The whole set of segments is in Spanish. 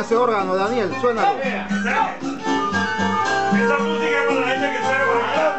ese órgano, Daniel, suénalo. Esa música con la gente que sabe bailar.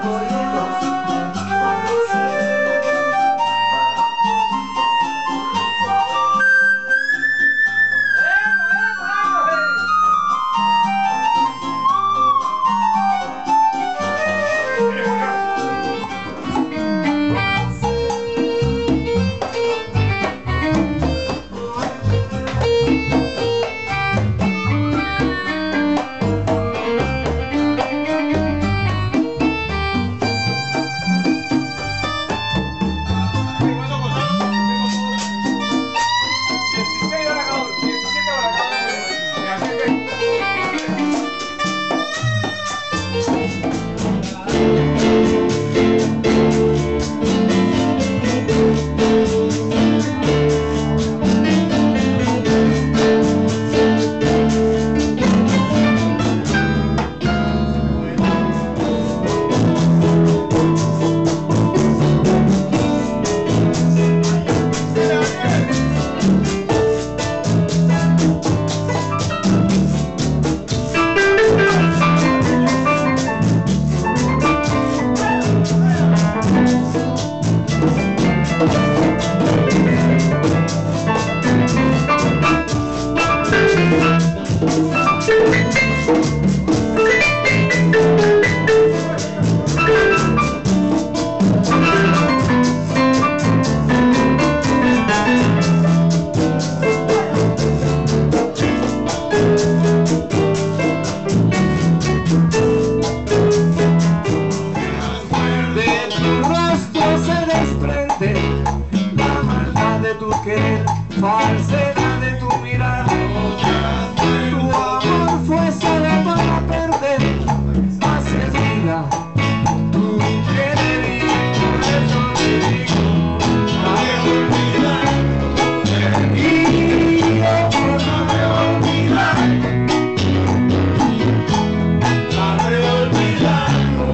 Falsedad de tu mirar, tu amor fue solo para perder, hacia vida, tú quieres vivir, por eso te digo, no me olvidar, y yo por no me olvidar, sabe olvidar,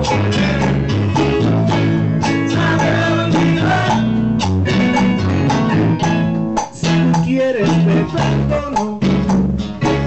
sabe olvidar. Quieres me perdono,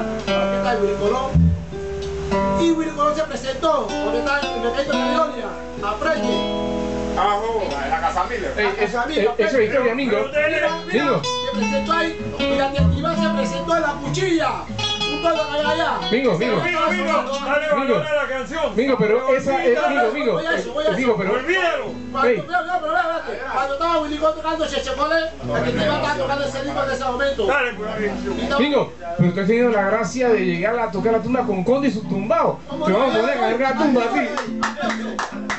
Aquí está Willy Colón. Y Willy Colón se presentó, porque está en el Recaíto de la Gloria, aprende. Abajo, en la Casa Miller. Eso es historia, Mingo. Mingo, Se presentó ahí, y la Iván se presentó en la cuchilla. Un pueblo que hay allá. Mingo, Dale valor a la canción. Mingo, pero esa es Mingo, pero Olvídalo. Cuando estaba Willy Colón tocando Chechecole, aquí te iba a estar tocando ese disco en ese momento. Dale, pues. Mingo, pero usted ha tenido la gracia de llegar a tocar la tumba con Conde y su tumbao. Te vamos a poner a cargar la tumba así.